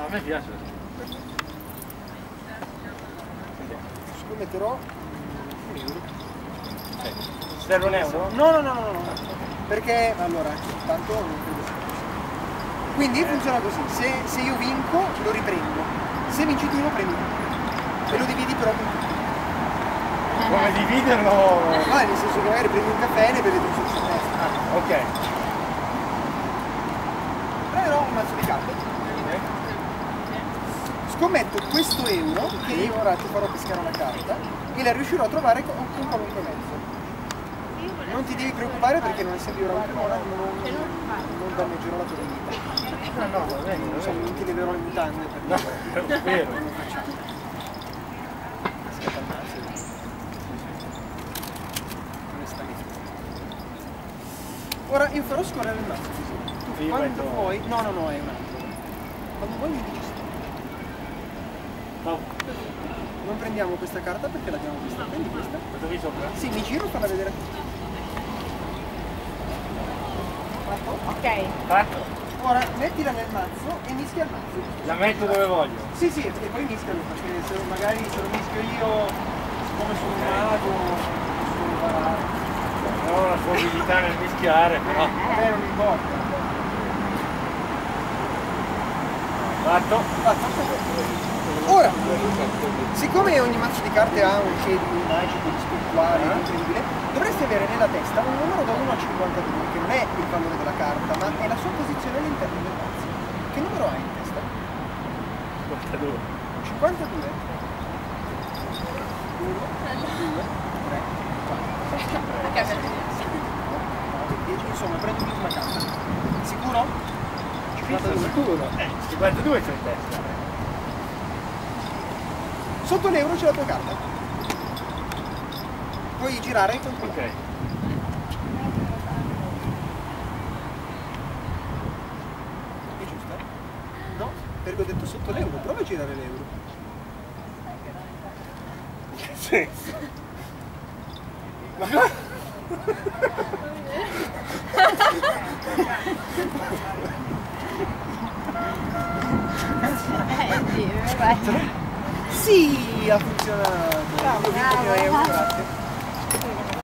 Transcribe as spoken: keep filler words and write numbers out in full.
A me piace. Scommetterò un euro. Serve un euro? No, no, no, no, no. Perché, allora, tanto non credo sia così. Quindi funziona così, se, se io vinco lo riprendo, se vinci tu lo prendi tu. E lo dividi però con tutti. Come dividerlo? No, nel senso che magari prendi un caffè e ne bevete un solo su testa. Ah, ok. Prenderò un mazzo di carte. Scommetto questo euro, che io ora ti farò pescare una carta, e la riuscirò a trovare con, con qualunque mezzo. Non ti devi preoccupare perché non essendo io rancona non, non danneggerò la tua vita. No, no, va bene, Non so, non ti leverò le mutande per no, è vero. non facciamo. Scatanazzi. Onestamente. Ora io farò scorrere il mazzo così. Tu Io quando metto... vuoi. No, no, no, è un altro. Quando vuoi mi dici sì. No. Non prendiamo questa carta perché l'abbiamo vista. Prendi questa. Questo qui sopra? Sì, mi giro e farla vedere a tutti. Fatto? Ok. Fatto. Ora mettila nel mazzo e mischia il mazzo. La metto dove voglio. Sì, sì, e poi mischialo, perché se magari se lo mischio io, siccome sono un mago, sono imparato. Non ho la sua abilità nel mischiare, però. A me non importa. Fatto. Fatto. Ora, siccome ogni mazzo di carte ha un che di magico, di spirituale, Ah. incredibile, dovresti avere nella testa un numero da uno a cinquantadue, che non è il valore della carta, ma è la sua posizione all'interno del mazzo. Che numero hai in testa? cinquantadue. cinquantadue? uno, due, tre, quattro, nove, dieci, insomma prendi l'ultima carta. Sicuro? cinquantadue. Sicuro. Eh, cinquantadue c'è in testa. Sotto l'euro c'è la tua carta. Puoi girare con quella. Ok. È giusta? No? Perché ho detto sotto l'euro, prova a girare l'euro. Che senso? Ma Eh, sì, vai. Sì, ha funzionato. Bravo, Ho vinto bravo. mille euro, grazie.